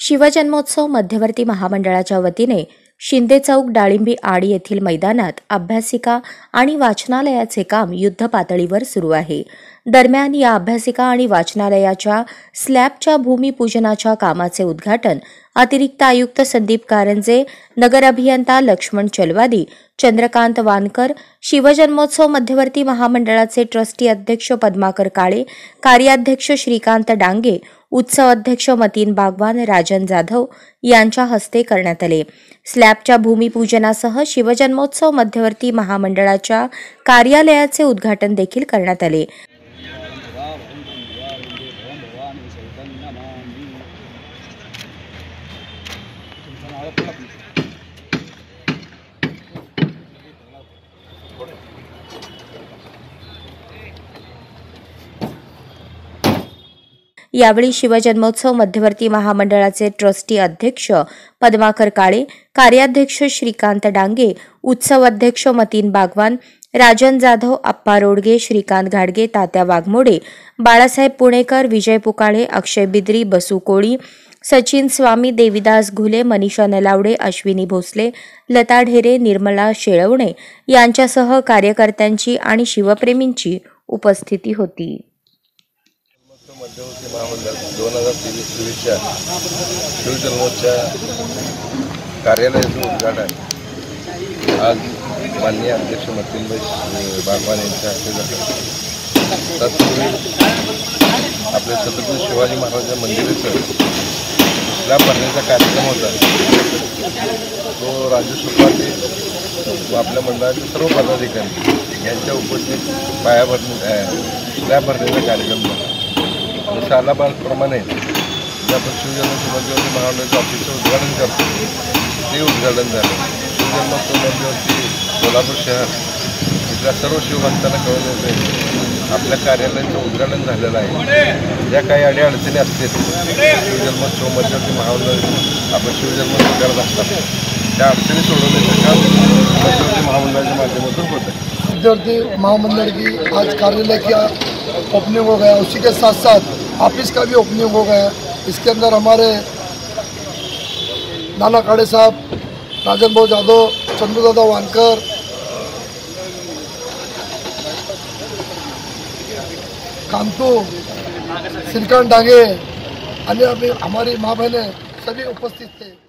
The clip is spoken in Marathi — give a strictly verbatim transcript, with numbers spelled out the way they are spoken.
शिवजन्मोत्सव मध्यवर्ती महामंडळाच्या वतीने शिंदे चौक डाळिंबी आड येथील मैदानात अभ्यासिका आणि वाचनालयाचे काम युद्ध पातळीवर सुरू आहे। दरम्यान या अभ्यासिका आणि वाचनालयाच्या स्लॅबच्या भूमिपूजनाच्या कामाचे उद्घाटन अतिरिक्त आयुक्त संदीप कारंजे, नगर अभियंता लक्ष्मण चलवादी, चंद्रकांत वानकर, शिवजन्मोत्सव मध्यवर्ती महामंडळाचे ट्रस्टी अध्यक्ष पद्माकर काळे, कार्याध्यक्ष श्रीकांत डांगे, उत्सव अध्यक्ष मतीन बागवान, राजन जाधव यांच्या हस्ते करण्यात आले। स्लॅबच्या भूमिपूजनासह शिवजन्मोत्सव मध्यवर्ती महामंडळाच्या कार्यालयाचे उद्घाटन देखील करण्यात आले। यावेळी शिवजन्मोत्सव मध्यवर्ती महामंडळाचे ट्रस्टी अध्यक्ष पद्माकर काळे, कार्याध्यक्ष श्रीकांत डांगे, उत्सव अध्यक्ष मतीन बागवान, राजन जाधव, अप्पा रोडगे, श्रीकांत घाडगे, तात्या वाघमोडे, बाळासाहेब पुणेकर, विजय पुकाळे, अक्षय बिद्री, बसू कोळी, सचिन स्वामी, देविदास घुले, मनीषा नलावडे, अश्विनी भोसले, लता ढेरे, निर्मला शेळवणे यांच्यासह कार्यकर्त्यांची आणि शिवप्रेमींची उपस्थिती होती। मध्यवर्ती महामंडळ दोन हजार तेवीस चोवीसच्या शिवजन्मोत्सवच्या कार्यालयाचं उद्घाटन आज माननीय अध्यक्ष मतीनभाई बागवान यांच्या हस्ते झालं। तत्पूर्वी आपल्या छत्रपती शिवाजी महाराजांच्या मंदिराचं स्लॅब भरण्याचा कार्यक्रम होता। तो राज्य सुपारी व आपल्या मंडळाचे सर्व पदाधिकारी यांच्या उपस्थित पाया भरणे स्लॅब भरण्याचा कार्यक्रम झाला। जसं आलाबादप्रमाणे जे आपण शिवजन्मोत्सव मध्यवर्ती महामंडळाचं ऑफिसचं उद्घाटन करतो ते उद्घाटन झालं। शिवजन्मोत्सव मध्यवर्ती कोल्हापूर शहर इथल्या सर्व शिवभक्तांना कळून येते आपल्या कार्यालयाचं उद्घाटन झालेलं आहे। ज्या काही अडीअडचणी असतील शिवजन्मोत्सव मध्यवर्ती महामंडळ आपण शिवजन्मोत्सव करत असतात त्या अडचणी सोडवण्याचं काम मध्यवर्ती महामंडळाच्या माध्यमातून होत है। मध्यवर्ती महामंडल की आज कार्यालय की ओपनिंग हो गया, उसी के साथ साथ ऑफिस का भी ओपनिंग हो गया। इसके अंदर हमारे नाना काड़े साहब, राजन भाऊ जाधव, चंद्रदादा वानकर, कांतू, श्रीकांत डांगे और हमारी माँ बहनें सभी उपस्थित थे।